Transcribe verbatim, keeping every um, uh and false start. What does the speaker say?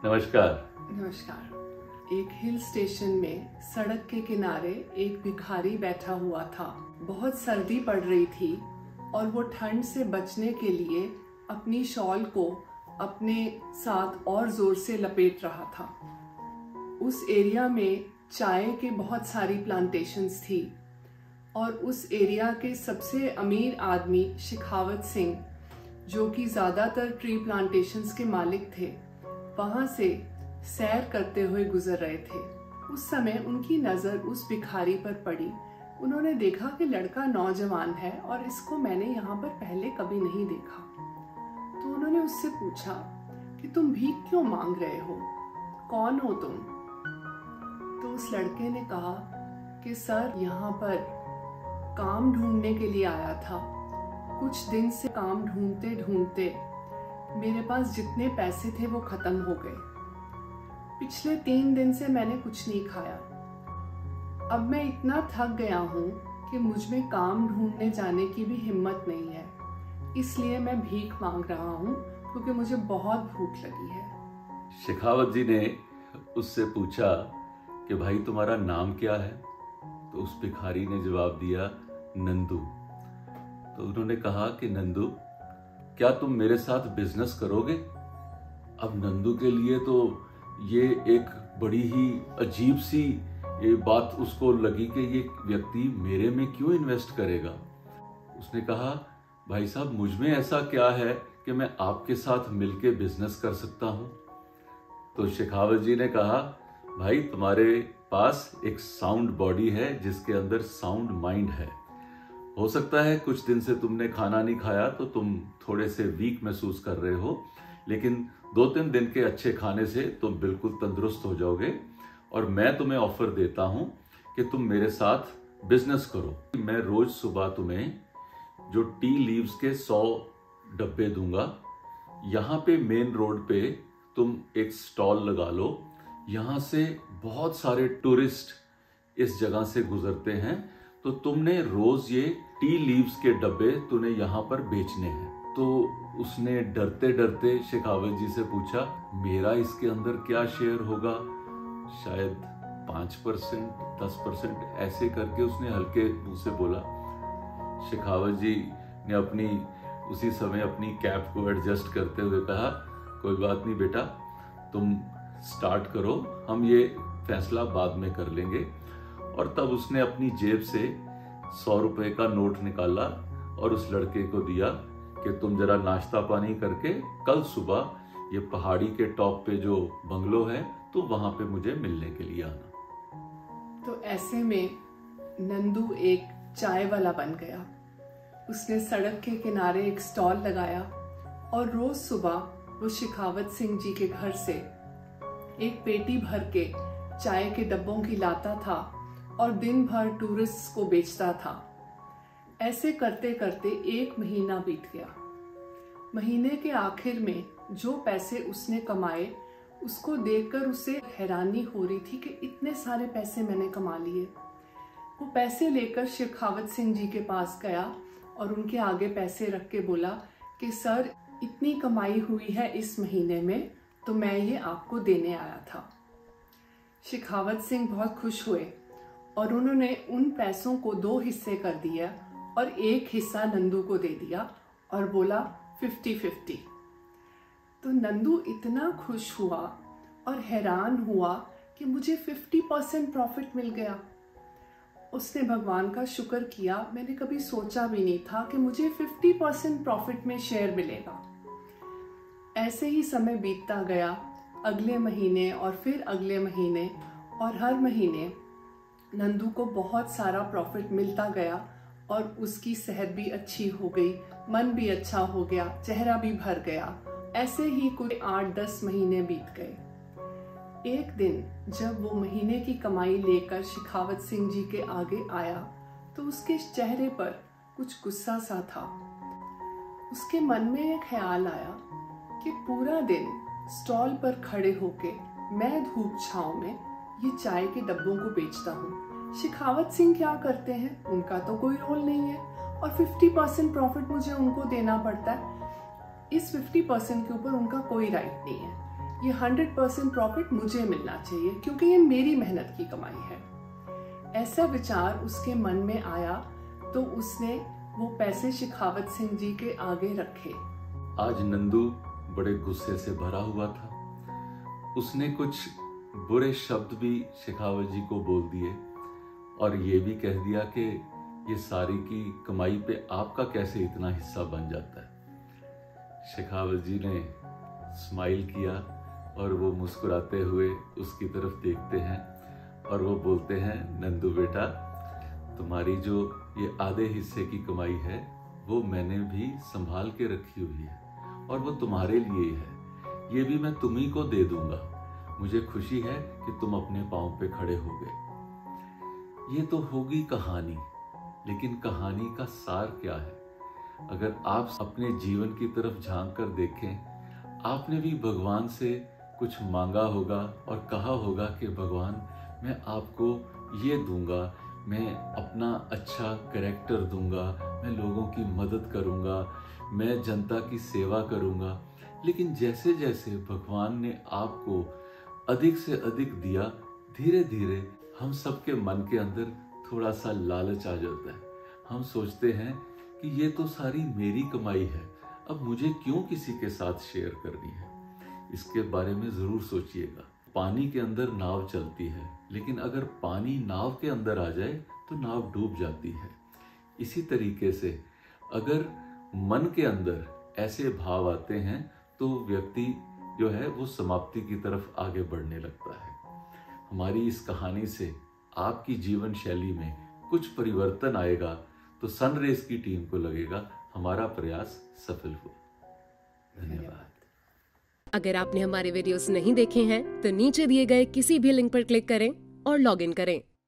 नमस्कार। नमस्कार। एक हिल स्टेशन में सड़क के किनारे एक भिखारी बैठा हुआ था। बहुत सर्दी पड़ रही थी और वो ठंड से बचने के लिए अपनी शॉल को अपने साथ और जोर से लपेट रहा था। उस एरिया में चाय के बहुत सारी प्लांटेशंस थी और उस एरिया के सबसे अमीर आदमी शेखावत सिंह, जो कि ज़्यादातर ट्री प्लांटेशंस के मालिक थे, वहाँ से सैर करते हुए गुजर रहे थे। उस समय उनकी नज़र उस भिखारी पर पड़ी। उन्होंने देखा कि लड़का नौजवान है और इसको मैंने यहाँ पर पहले कभी नहीं देखा। तो उन्होंने उससे पूछा कि तुम भीख क्यों मांग रहे हो, कौन हो तुम? तो उस लड़के ने कहा कि सर, यहाँ पर काम ढूंढने के लिए आया था। कुछ दिन से काम ढूंढते ढूंढते मेरे पास जितने पैसे थे वो खत्म हो गए। पिछले तीन दिन से मैंने कुछ नहीं खाया। अब मैं इतना थक गया हूँ कि मुझ में काम ढूंढने जाने की भी हिम्मत नहीं है, इसलिए मैं भीख मांग रहा हूँ क्योंकि मुझे बहुत भूख लगी है। शेखावत जी ने उससे पूछा कि भाई तुम्हारा नाम क्या है? तो उस भिखारी ने जवाब दिया, नंदू। तो उन्होंने कहा कि नंदू, क्या तुम मेरे साथ बिजनेस करोगे? अब नंदू के लिए तो ये एक बड़ी ही अजीब सी ये बात उसको लगी कि ये व्यक्ति मेरे में क्यों इन्वेस्ट करेगा। उसने कहा, भाई साहब, मुझ में ऐसा क्या है कि मैं आपके साथ मिलके बिजनेस कर सकता हूँ? तो शेखावत जी ने कहा, भाई तुम्हारे पास एक साउंड बॉडी है जिसके अंदर साउंड माइंड है। हो सकता है कुछ दिन से तुमने खाना नहीं खाया तो तुम थोड़े से वीक महसूस कर रहे हो, लेकिन दो तीन दिन के अच्छे खाने से तुम बिल्कुल तंदुरुस्त हो जाओगे और मैं तुम्हें ऑफर देता हूं कि तुम मेरे साथ बिजनेस करो। मैं रोज सुबह तुम्हें जो टी लीव्स के सौ डब्बे दूंगा। यहाँ पे मेन रोड पे तुम एक स्टॉल लगा लो। यहाँ से बहुत सारे टूरिस्ट इस जगह से गुजरते हैं, तो तुमने रोज ये टी लीव्स के डब्बे तूने यहाँ पर बेचने हैं। तो उसने डरते डरते शेखावत जी से पूछा, मेरा इसके अंदर क्या शेयर होगा? शायद पांच परसेंट, दस परसेंट, ऐसे करके उसने हल्के मुंह से बोला। शेखावत जी ने अपनी उसी समय अपनी कैप को एडजस्ट करते हुए कहा, कोई बात नहीं बेटा, तुम स्टार्ट करो, हम ये फैसला बाद में कर लेंगे। और तब उसने अपनी जेब से सौ रुपए का नोट निकाला और उस लड़के को दिया कि तुम जरा नाश्ता पानी करके कल सुबह ये पहाड़ी के टॉप पे जो बंगलो है तो वहां पे मुझे मिलने के लिए आना। तो ऐसे में नंदू एक चाय वाला बन गया। उसने सड़क के किनारे एक स्टॉल लगाया और रोज सुबह वो शेखावत सिंह जी के घर से एक पेटी भर के चाय के डब्बों की लाता था और दिन भर टूरिस्ट को बेचता था। ऐसे करते करते एक महीना बीत गया। महीने के आखिर में जो पैसे उसने कमाए उसको देखकर उसे हैरानी हो रही थी कि इतने सारे पैसे मैंने कमा लिए। वो पैसे लेकर शेखावत सिंह जी के पास गया और उनके आगे पैसे रख के बोला कि सर, इतनी कमाई हुई है इस महीने में, तो मैं ये आपको देने आया था। शेखावत सिंह बहुत खुश हुए और उन्होंने उन पैसों को दो हिस्से कर दिया और एक हिस्सा नंदू को दे दिया और बोला फिफ्टी फिफ्टी। तो नंदू इतना खुश हुआ और हैरान हुआ कि मुझे फिफ्टी परसेंट प्रॉफिट मिल गया। उसने भगवान का शुक्र किया, मैंने कभी सोचा भी नहीं था कि मुझे फिफ्टी परसेंट प्रॉफिट में शेयर मिलेगा। ऐसे ही समय बीतता गया, अगले महीने और फिर अगले महीने, और हर महीने नंदू को बहुत सारा प्रॉफिट मिलता गया और उसकी सेहत भी अच्छी हो गई, मन भी अच्छा हो गया, चेहरा भी भर गया। ऐसे ही कुछ आठ दस महीने बीत गए। एक दिन जब वो महीने की कमाई लेकर शेखावत सिंह जी के आगे आया तो उसके चेहरे पर कुछ गुस्सा सा था। उसके मन में एक ख्याल आया कि पूरा दिन स्टॉल पर खड़े होके मैं धूप छांव में ये चाय के डब्बों को बेचता हूँ। शेखावत सिंह क्या करते हैं, उनका तो कोई रोल नहीं है और फिफ्टी परसेंट प्रॉफिट मुझे उनको देना पड़ता है। इस फिफ्टी परसेंट के ऊपर उनका कोई राइट नहीं है। ये हंड्रेड परसेंट प्रॉफिट मुझे मिलना चाहिए क्योंकि ये मेरी मेहनत की कमाई है। ऐसा विचार उसके मन में आया तो उसने वो पैसे शेखावत सिंह जी के आगे रखे। आज नंदू बड़े गुस्से से भरा हुआ था। उसने कुछ बुरे शब्द भी शेखावत जी को बोल दिए और ये भी कह दिया कि ये सारी की कमाई पे आपका कैसे इतना हिस्सा बन जाता है। शेखावत जी ने स्माइल किया और वो मुस्कुराते हुए उसकी तरफ देखते हैं और वो बोलते हैं, नंदू बेटा, तुम्हारी जो ये आधे हिस्से की कमाई है वो मैंने भी संभाल के रखी हुई है और वो तुम्हारे लिए है। ये भी मैं तुम्ही को दे दूंगा। मुझे खुशी है कि तुम अपने पांव पे खड़े हो गए। ये तो होगी कहानी, लेकिन कहानी का सार क्या है? अगर आप अपने जीवन की तरफ झांक कर देखें, आपने भी भगवान से कुछ मांगा होगा और कहा होगा कि भगवान, मैं आपको ये दूंगा, मैं अपना अच्छा कैरेक्टर दूंगा, मैं लोगों की मदद करूंगा, मैं जनता की सेवा करूंगा। लेकिन जैसे जैसे भगवान ने आपको अधिक से अधिक दिया, धीरे धीरे हम सबके मन के अंदर थोड़ा सा लालच आ जाता है। हम सोचते हैं कि ये तो सारी मेरी कमाई है, अब मुझे क्यों किसी के साथ शेयर करनी है। इसके बारे में जरूर सोचिएगा। पानी के अंदर नाव चलती है, लेकिन अगर पानी नाव के अंदर आ जाए तो नाव डूब जाती है। इसी तरीके से अगर मन के अंदर ऐसे भाव आते हैं तो व्यक्ति जो है वो समाप्ति की तरफ आगे बढ़ने लगता है। हमारी इस कहानी से आपकी जीवन शैली में कुछ परिवर्तन आएगा तो सनरेज की टीम को लगेगा हमारा प्रयास सफल हुआ। धन्यवाद। अगर आपने हमारे वीडियोस नहीं देखे हैं तो नीचे दिए गए किसी भी लिंक पर क्लिक करें और लॉग इन करें।